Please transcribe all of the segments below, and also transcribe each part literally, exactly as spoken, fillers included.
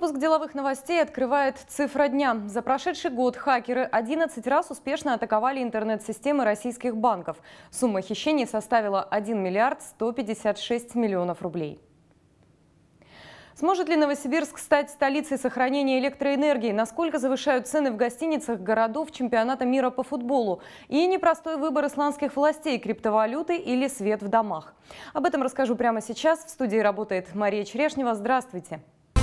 Выпуск деловых новостей открывает цифра дня. За прошедший год хакеры одиннадцать раз успешно атаковали интернет-системы российских банков. Сумма хищений составила один миллиард сто пятьдесят шесть миллионов рублей. Сможет ли Новосибирск стать столицей сохранения электроэнергии? Насколько завышают цены в гостиницах городов чемпионата мира по футболу? И непростой выбор исландских властей – криптовалюты или свет в домах. Об этом расскажу прямо сейчас. В студии работает Мария Черешнева. Здравствуйте.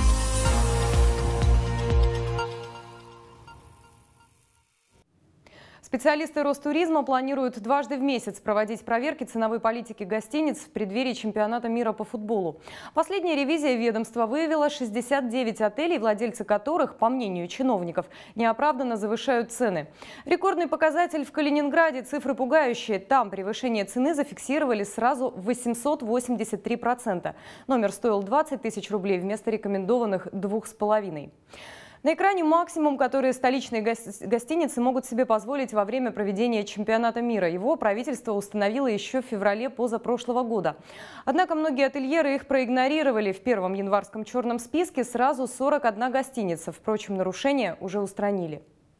Специалисты Ростуризма планируют дважды в месяц проводить проверки ценовой политики гостиниц в преддверии чемпионата мира по футболу. Последняя ревизия ведомства выявила шестьдесят девять отелей, владельцы которых, по мнению чиновников, неоправданно завышают цены. Рекордный показатель в Калининграде, цифры пугающие. Там превышение цены зафиксировали сразу восемьсот восемьдесят три процента. Номер стоил двадцать тысяч рублей вместо рекомендованных двух с половиной. На экране максимум, который столичные гостиницы могут себе позволить во время проведения чемпионата мира. Его правительство установило еще в феврале позапрошлого года. Однако многие ательеры их проигнорировали. В первом январском черном списке сразу сорок одна гостиница. Впрочем, нарушения уже устранили.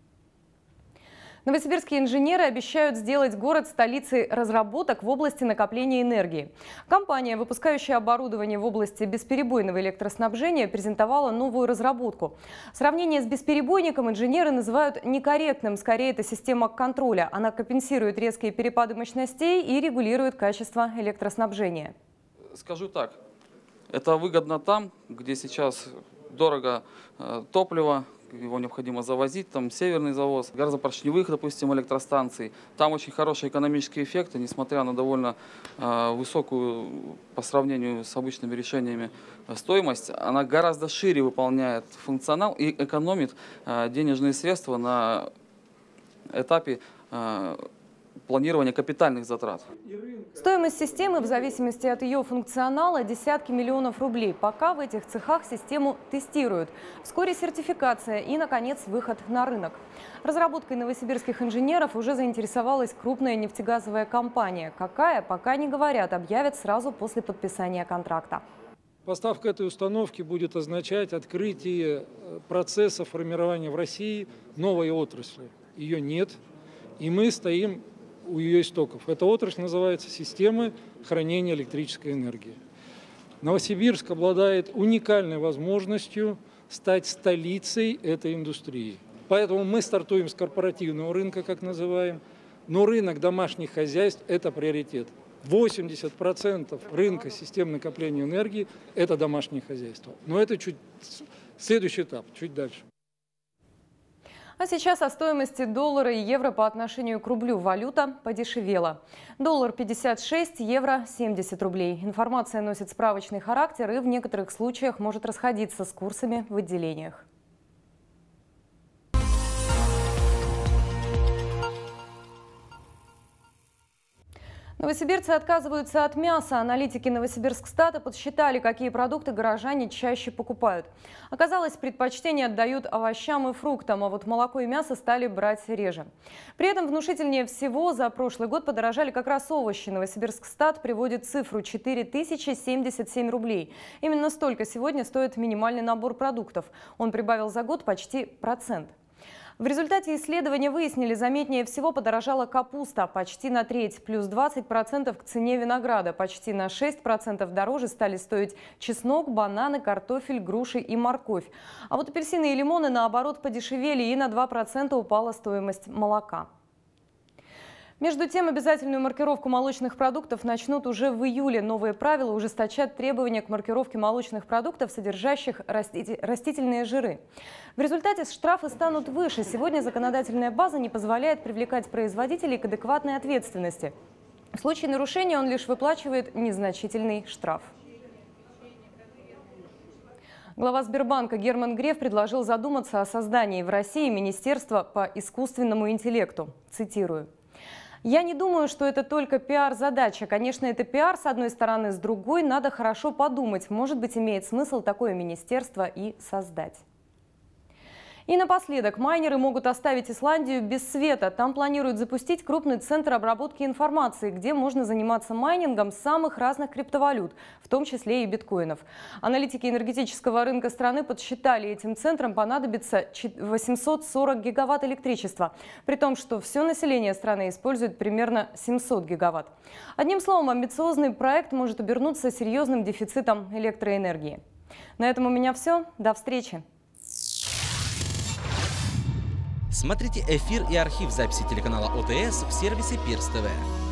Новосибирские инженеры обещают сделать город столицей разработок в области накопления энергии. Компания, выпускающая оборудование в области бесперебойного электроснабжения, презентовала новую разработку. Сравнение с бесперебойником инженеры называют некорректным. Скорее, это система контроля. Она компенсирует резкие перепады мощностей и регулирует качество электроснабжения. Скажу так, это выгодно там, где сейчас дорого э, топливо. Его необходимо завозить, там северный завоз, газопоршневых, допустим, электростанций. Там очень хорошие экономические эффекты, несмотря на довольно э, высокую по сравнению с обычными решениями стоимость. Она гораздо шире выполняет функционал и экономит э, денежные средства на этапе э, планирования капитальных затрат. Стоимость системы в зависимости от ее функционала десятки миллионов рублей. Пока в этих цехах систему тестируют. Вскоре сертификация и, наконец, выход на рынок. Разработкой новосибирских инженеров уже заинтересовалась крупная нефтегазовая компания. Какая, пока не говорят, объявят сразу после подписания контракта. Поставка этой установки будет означать открытие процесса формирования в России новой отрасли. Ее нет, и мы стоим у ее истоков. Эта отрасль называется системы хранения электрической энергии. Новосибирск обладает уникальной возможностью стать столицей этой индустрии. Поэтому мы стартуем с корпоративного рынка, как называем, но рынок домашних хозяйств – это приоритет. восемьдесят процентов рынка систем накопления энергии – это домашние хозяйства. Но это чуть следующий этап, чуть дальше. А сейчас о стоимости доллара и евро по отношению к рублю. Валюта подешевела. Доллар пятьдесят шесть, евро семьдесят рублей. Информация носит справочный характер и в некоторых случаях может расходиться с курсами в отделениях. Новосибирцы отказываются от мяса. Аналитики Новосибирскстата подсчитали, какие продукты горожане чаще покупают. Оказалось, предпочтение отдают овощам и фруктам, а вот молоко и мясо стали брать реже. При этом внушительнее всего за прошлый год подорожали как раз овощи. Новосибирскстат приводит цифру четыре тысячи семьдесят семь рублей. Именно столько сегодня стоит минимальный набор продуктов. Он прибавил за год почти процент. В результате исследования выяснили, заметнее всего подорожала капуста почти на треть, плюс двадцать процентов к цене винограда. Почти на шесть процентов дороже стали стоить чеснок, бананы, картофель, груши и морковь. А вот апельсины и лимоны, наоборот, подешевели, и на два процента упала стоимость молока. Между тем, обязательную маркировку молочных продуктов начнут уже в июле. Новые правила ужесточат требования к маркировке молочных продуктов, содержащих растительные жиры. В результате штрафы станут выше. Сегодня законодательная база не позволяет привлекать производителей к адекватной ответственности. В случае нарушения он лишь выплачивает незначительный штраф. Глава Сбербанка Герман Греф предложил задуматься о создании в России Министерства по искусственному интеллекту. Цитирую. Я не думаю, что это только пиар-задача. Конечно, это пиар с одной стороны, с другой надо хорошо подумать. Может быть, имеет смысл такое министерство и создать. И напоследок, майнеры могут оставить Исландию без света. Там планируют запустить крупный центр обработки информации, где можно заниматься майнингом самых разных криптовалют, в том числе и биткоинов. Аналитики энергетического рынка страны подсчитали, этим центрам понадобится восемьсот сорок гигаватт электричества, при том, что все население страны использует примерно семьсот гигаватт. Одним словом, амбициозный проект может обернуться серьезным дефицитом электроэнергии. На этом у меня все. До встречи! Смотрите эфир и архив записи телеканала ОТС в сервисе Пирс ТВ.